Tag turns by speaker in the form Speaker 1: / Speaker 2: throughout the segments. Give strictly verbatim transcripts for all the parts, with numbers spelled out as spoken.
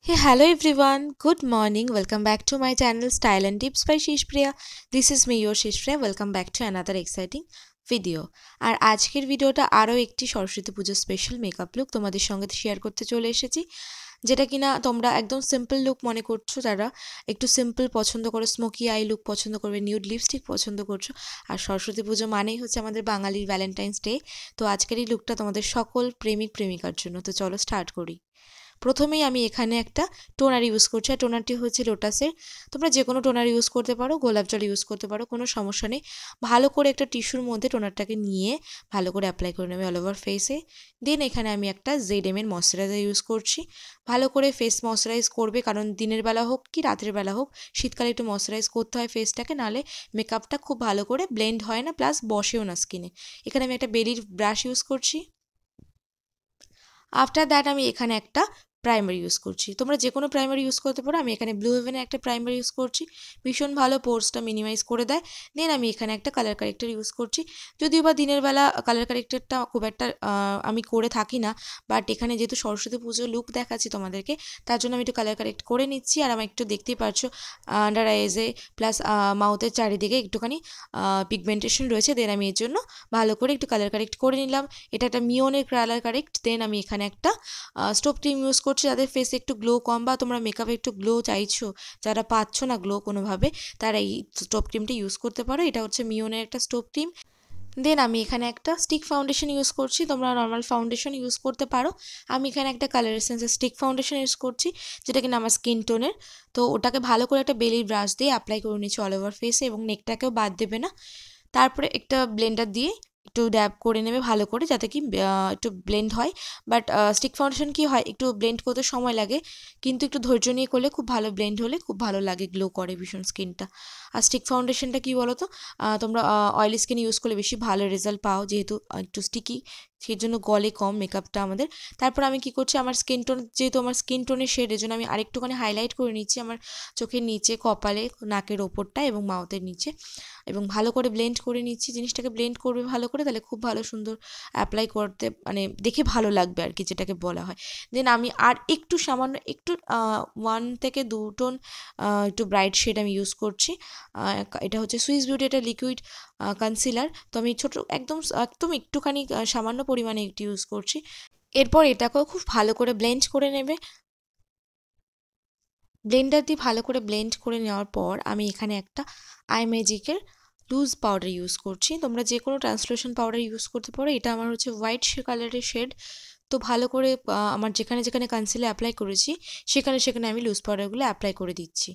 Speaker 1: Hey, hello everyone. Good morning. Welcome back to my channel Style and Tips by Shishpriya. This is me your Shishpriya. Welcome back to another exciting video. আর আজকের ভিডিওটা আরও একটি সরস্বতী পুজো special makeup look তোমাদের সঙ্গে share করতে চলে এসেছি, যেটা কিনা তোমরা একদম সিম্পল লুক মনে করছো, যারা একটু সিম্পল পছন্দ করো, স্মোকি আই লুক পছন্দ করবে, নিউড লিপস্টিক পছন্দ করছো। আর সরস্বতী পুজো মানেই হচ্ছে আমাদের বাঙালির ভ্যালেন্টাইন্স ডে। তো আজকের এই লুকটা তোমাদের সকল প্রেমিক প্রেমিকার জন্য। তো চলো স্টার্ট করি। প্রথমেই আমি এখানে একটা টোনার ইউজ করছি, আর টোনারটি হচ্ছে লোটাসের। তোমরা যে কোনো টোনার ইউজ করতে পারো, গোলাপ জল ইউজ করতে পারো, কোনো সমস্যা নেই। ভালো করে একটা টিস্যুর মধ্যে টোনারটাকে নিয়ে ভালো করে অ্যাপ্লাই করে নেবে অল ওভার ফেসে। দেন এখানে আমি একটা জেড এম এর ময়শ্চারাইজার ইউজ করছি। ভালো করে ফেস ময়শ্চারাইজ করবে, কারণ দিনের বেলা হোক কি রাতের বেলা হোক শীতকালে একটু ময়শ্চারাইজ করতে হয় ফেসটাকে, নাহলে মেকআপটা খুব ভালো করে ব্লেন্ড হয় না, প্লাস বসেও না স্কিনে। এখানে আমি একটা বেলির ব্রাশ ইউজ করছি। আফটার দ্যাট আমি এখানে একটা প্রাইমার ইউজ করছি। তোমরা যে কোনো প্রাইমার ইউজ করতে পারো। আমি এখানে ব্লু হেভেনের একটা প্রাইমার ইউজ করছি, ভীষণ ভালো পোর্সটা মিনিমাইজ করে দেয়। দেন আমি এখানে একটা কালার কারেক্টার ইউজ করছি। যদিও বা দিনের বেলা কালার কারেক্টারটা খুব একটা আমি করে থাকি না, বাট এখানে যেহেতু সরস্বতী পুজো লুক দেখাচ্ছি তোমাদেরকে, তার জন্য আমি একটু কালার কারেক্ট করে নিচ্ছি। আর আমি একটু দেখতেই পারছো আন্ডার আইজে প্লাস মাউথের চারিদিকে একটুখানি পিগমেন্টেশন রয়েছে। দেন আমি এর জন্য ভালো করে একটু কালার কারেক্ট করে নিলাম। এটা একটা মিওনের কালার কারেক্ট। দেন আমি এখানে একটা স্টোভ ক্রিম ইউজ করছি। যাদের ফেসে একটু গ্লো কম বা তোমরা মেকআপে একটু গ্লো চাইছো, যারা পাচ্ছ না গ্লো কোনোভাবে, তারা এই স্টোভ ক্রিমটা ইউজ করতে পারো। এটা হচ্ছে মিওনের একটা স্টোভ ক্রিম। দেন আমি এখানে একটা স্টিক ফাউন্ডেশন ইউজ করছি। তোমরা নর্মাল ফাউন্ডেশন ইউজ করতে পারো। আমি এখানে একটা কালার এসেন্সের স্টিক ফাউন্ডেশন ইউজ করছি, যেটা কিনা আমার স্কিন টোনের। তো ওটাকে ভালো করে একটা বেলির ব্রাশ দিয়ে অ্যাপ্লাই করে নিচ্ছি অল ওভার ফেসে, এবং নেকটাকেও বাদ দেবে না। তারপরে একটা ব্লেন্ডার দিয়ে একটু ড্যাব করে নেবে ভালো করে, যাতে কি একটু ব্লেন্ড হয়। বাট স্টিক ফাউন্ডেশন কি হয়, একটু ব্লেন্ড করতে সময় লাগে, কিন্তু একটু ধৈর্য নিয়ে করলে খুব ভালো ব্লেন্ড হলে খুব ভালো লাগে, গ্লো করে ভীষণ স্কিনটা। আর স্টিক ফাউন্ডেশনটা কী বলো তো, তোমরা অয়েলি স্কিন ইউজ করলে বেশি ভালো রেজাল্ট পাও, যেহেতু একটু স্টিকি, সেই জন্য গলে কম মেকআপটা আমাদের। তারপর আমি কি করছি, আমার স্কিন টোন যেহেতু আমার স্কিন টোনের শেড, এর জন্য আমি আরেকটুখানি হাইলাইট করে নিচ্ছি আমার চোখের নিচে, কপালে, নাকের ওপরটা এবং মাউথের নিচে, এবং ভালো করে ব্লেন্ড করে নিচ্ছি। জিনিসটাকে ব্লেন্ড করবে ভালো করে, তাহলে খুব ভালো সুন্দর অ্যাপ্লাই করতে, মানে দেখে ভালো লাগবে আর কি, যেটাকে বলা হয়। দেন আমি আর একটু সামান্য একটু ওয়ান থেকে দু টোন একটু ব্রাইট শেড আমি ইউজ করছি। এটা হচ্ছে সুইস বিউটি, এটা লিকুইড কনসিলার। তো আমি ছোটো একদম একদম একটুখানি সামান্য পরিমাণে একটু ইউজ করছি। এরপর এটাকেও খুব ভালো করে ব্লেন্ড করে নেবে। ব্লেন্ডার দিয়ে ভালো করে ব্লেন্ড করে নেওয়ার পর আমি এখানে একটা আই ম্যাজিকের লুজ পাউডার ইউজ করছি। তোমরা যে কোনো ট্রান্সলুশন পাউডার ইউজ করতে পারো। এটা আমার হচ্ছে হোয়াইট কালারের শেড। তো ভালো করে আমার যেখানে যেখানে কনসিলার অ্যাপ্লাই করেছি, সেখানে সেখানে আমি লুজ পাউডারগুলো অ্যাপ্লাই করে দিচ্ছি,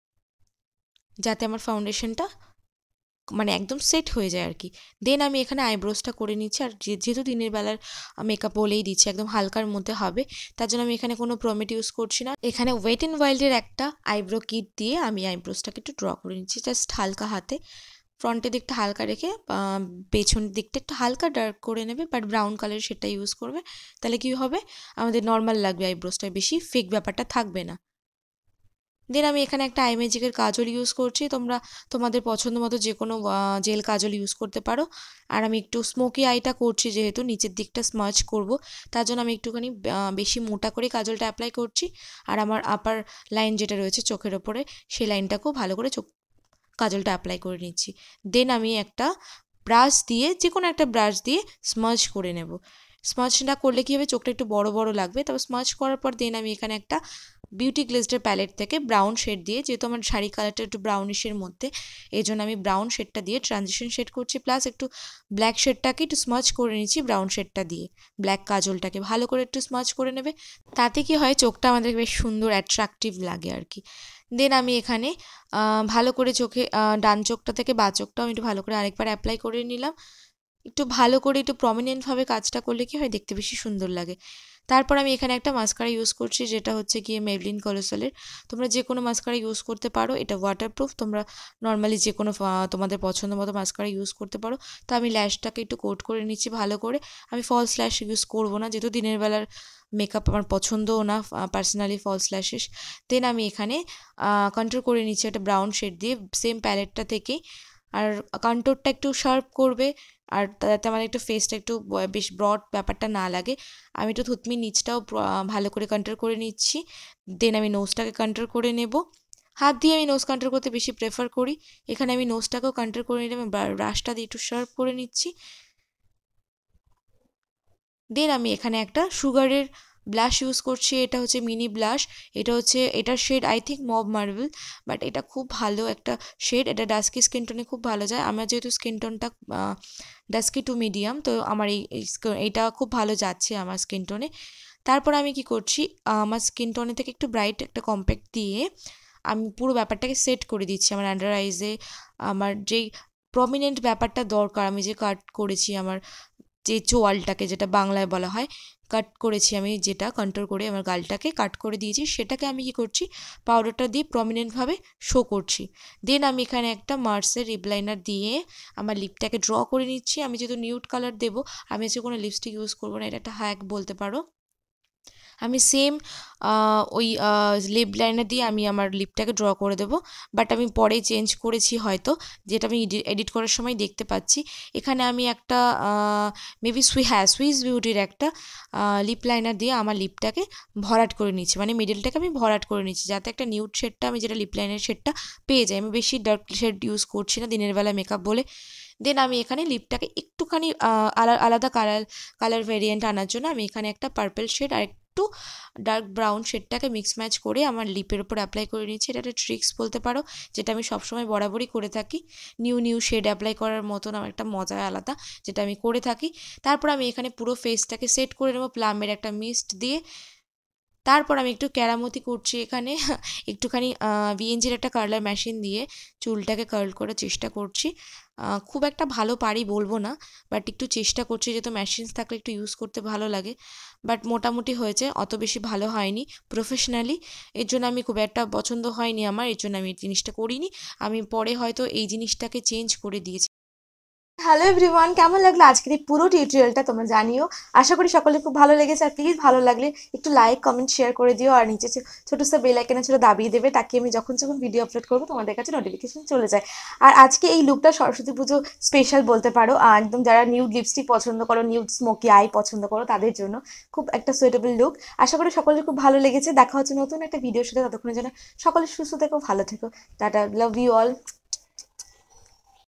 Speaker 1: যাতে আমার ফাউন্ডেশনটা মানে একদম সেট হয়ে যায় আর কি। দেন আমি এখানে আইব্রোসটা করে নিচ্ছি। আর যেহেতু দিনের বেলার মেকআপ বলেই দিচ্ছি, একদম হালকার মধ্যে হবে, তার জন্য আমি এখানে কোনো প্রমেট ইউজ করছি না। এখানে ওয়েট অ্যান্ড ওয়াইল্ডের একটা আইব্রো কিট দিয়ে আমি আইব্রোসটাকে একটু ড্র করে নিচ্ছি, জাস্ট হালকা হাতে। ফ্রন্টের দিকটা হালকা রেখে পেছনের দিকটা একটু হালকা ডার্ক করে নেবে, বাট ব্রাউন কালারের সেটা ইউজ করবে। তাহলে কী হবে, আমাদের নর্মাল লাগবে আইব্রোসটা, বেশি ফেক ব্যাপারটা থাকবে না। দেন আমি এখানে একটা আই ম্যাজিকের কাজল ইউজ করছি। তোমরা তোমাদের পছন্দ মতো যে কোনো জেল কাজল ইউজ করতে পারো। আর আমি একটু স্মোকি আইটা করছি, যেহেতু নিচের দিকটা স্মাচ করব, তার জন্য আমি একটুখানি বেশি মোটা করে কাজলটা অ্যাপ্লাই করছি। আর আমার আপার লাইন যেটা রয়েছে চোখের ওপরে, সেই লাইনটাকেও ভালো করে চোখ কাজলটা অ্যাপ্লাই করে নিচ্ছি। দেন আমি একটা ব্রাশ দিয়ে, যে কোনো একটা ব্রাশ দিয়ে স্মাচ করে নেব। স্মাচটা করলে কী হবে, চোখটা একটু বড় বড় লাগবে। তবে স্মাচ করার পর দেন আমি এখানে একটা বিউটি গ্লেজের প্যালেট থেকে ব্রাউন শেড দিয়ে, যেহেতু আমার শাড়ি কালারটা একটু ব্রাউনিশের মধ্যে, এই জন্য আমি ব্রাউন শেডটা দিয়ে ট্রানজিশন শেড করছি, প্লাস একটু ব্ল্যাক শেডটাকে একটু স্মাচ করে নিচ্ছি ব্রাউন শেডটা দিয়ে। ব্ল্যাক কাজলটাকে ভালো করে একটু স্মাচ করে নেবে, তাতে কি হয়, চোখটা আমাদের বেশ সুন্দর অ্যাট্রাকটিভ লাগে আর কি। দেন আমি এখানে ভালো করে চোখে ডান চোখটা থেকে বা চোখটাও আমি একটু ভালো করে আরেকবার অ্যাপ্লাই করে নিলাম। একটু ভালো করে একটু প্রমিনেন্টভাবে কাজটা করলে কি হয়, দেখতে বেশি সুন্দর লাগে। তারপর আমি এখানে একটা মাস্কারা ইউজ করছি, যেটা হচ্ছে গিয়ে মেবলিন কলোসলের। তোমরা যে কোনো মাস্কারা ইউজ করতে পারো, এটা ওয়াটারপ্রুফ। তোমরা নর্মালি যে কোনো তোমাদের পছন্দ মতো মাস্কারা ইউজ করতে পারো। তো আমি ল্যাশটাকে একটু কোট করে নিচ্ছি ভালো করে। আমি ফলস ল্যাশ ইউজ করবো না, যেহেতু দিনের বেলার মেকআপ আমার পছন্দও না পার্সোনালি ফলস ল্যাশেস। দেন আমি এখানে কন্ট্রোল করে নিচ্ছি একটা ব্রাউন শেড দিয়ে, সেম প্যালেটটা থেকেই আর কন্ট্যুরটা একটু শার্প করবে, আর তাতে আমার একটু ফেসটা একটু বেশ ব্রড ব্যাপারটা না লাগে। আমি একটু থুতমির নিচটাও ভালো করে কন্ট্যুর করে নিচ্ছি। দেন আমি নোজটাকে কন্ট্যুর করে নেব। হাত দিয়ে আমি নোজ কন্ট্যুর করতে বেশি প্রেফার করি। এখানে আমি নোজটাকেও কন্ট্যুর করে নিলাম, ব্রাশটা দিয়ে একটু শার্প করে নিচ্ছি। দেন আমি এখানে একটা সুগারের ব্লাশ ইউজ করছি। এটা হচ্ছে মিনি ব্লাশ। এটা হচ্ছে এটার shade I think mauve marble, but এটা খুব ভালো একটা শেড। এটা ডাস্কি স্কিন টোনে খুব ভালো যায়। আমার যেহেতু স্কিন টোনটা ডাস্কি টু মিডিয়াম, তো আমার এই এইটা খুব ভালো যাচ্ছে আমার স্কিন টোনে। তারপর আমি কি করছি, আমার স্কিন টোনে থেকে একটু ব্রাইট একটা কম্প্যাক্ট দিয়ে আমি পুরো ব্যাপারটাকে সেট করে দিচ্ছি আমার আন্ডার আইজে। আমার যেই প্রমিনেন্ট ব্যাপারটা দরকার, আমি যে কাট করেছি আমার যে চোয়ালটাকে, যেটা বাংলায় বলা হয়, কাট করেছি আমি, যেটা কন্ট্রোল করে আমার গালটাকে কাট করে দিয়েছি, সেটাকে আমি কি করছি, পাউডারটা দিয়ে প্রমিনেন্টভাবে শো করছি। দেন আমি এখানে একটা মার্সের লিপ লাইনার দিয়ে আমার লিপটাকে ড্র করে নিচ্ছি। আমি যেহেতু নিউড কালার দেবো, আমি হচ্ছে কোনো লিপস্টিক ইউজ করবো না, এটা একটা হ্যাক বলতে পারো। আমি সেম ওই লিপ লাইনার দিয়ে আমি আমার লিপটাকে ড্র করে দেবো, বাট আমি পরে চেঞ্জ করেছি হয়তো, যেটা আমি এডিট করার সময় দেখতে পাচ্ছি। এখানে আমি একটা মেবি সুই হ্যাঁ সুইস বিউটির একটা লিপ লাইনার দিয়ে আমার লিপটাকে ভরাট করে নিচ্ছি, মানে মিডলটাকে আমি ভরাট করে নিচ্ছি, যাতে একটা নিউড শেডটা আমি যেটা লিপ লাইনার শেডটা পেয়ে যাই। আমি বেশি ডার্ক শেড ইউজ করছি না দিনের বেলা মেকআপ বলে। দেন আমি এখানে লিপটাকে একটুখানি আলাদা কালার কালার ভেরিয়েন্ট আনার জন্য আমি এখানে একটা পার্পল শেড আর একটু ডার্ক ব্রাউন শেডটাকে মিক্স ম্যাচ করে আমার লিপের উপর অ্যাপ্লাই করে নিচ্ছি। এটা একটা ট্রিক্স বলতে পারো, যেটা আমি সবসময় বরাবরই করে থাকি। নিউ নিউ শেড অ্যাপ্লাই করার মতন আমার একটা মজা আলাদা, যেটা আমি করে থাকি। তারপর আমি এখানে পুরো ফেসটাকে সেট করে নেবো প্লামের একটা মিস্ট দিয়ে। তারপর আমি একটু কেরামতি করছি এখানে, একটুখানি ভিএনজির একটা কার্লার মেশিন দিয়ে চুলটাকে কার্ল করার চেষ্টা করছি। খুব একটা ভালো পারি বলবো না, বাট একটু চেষ্টা করছি, যেহেতু মেশিনস থাকলে একটু ইউজ করতে ভালো লাগে। বাট মোটামুটি হয়েছে, অত বেশি ভালো হয়নি প্রফেশনালি, এর জন্য আমি খুব একটা পছন্দ হয়নি আমার, এর জন্য আমি এই জিনিসটা করিনি। আমি পরে হয়তো এই জিনিসটাকে চেঞ্জ করে দিয়েছি।
Speaker 2: হ্যালো এভরিওয়ান, কেমন লাগলো আজকের এই পুরো টিউটোরিয়ালটা তোমরা জানিও। আশা করি সকলের খুব ভালো লেগেছে। আর প্লিজ ভালো লাগলে একটু লাইক কমেন্ট শেয়ার করে দিও, আর নিচে ছোট সা বেল আইকনে ছোট দাবিয়ে দেবে, তাকে আমি যখন যখন ভিডিও আপলোড করবো তোমাদের কাছে নোটিফিকেশন চলে যায়। আর আজকে এই লুকটা সরস্বতী পুজো স্পেশাল বলতে পারো, একদম যারা নিউড লিপস্টিক পছন্দ করো, নিউড স্মোকি আই পছন্দ করো, তাদের জন্য খুব একটা সুইটেবল লুক। আশা করি সকলের খুব ভালো লেগেছে। দেখা হচ্ছে নতুন একটা ভিডিওর সাথে, ততক্ষণের জন্য সকলে সুস্থ থেকো, ভালো থেকো, টাটা, লাভ ইউ অল।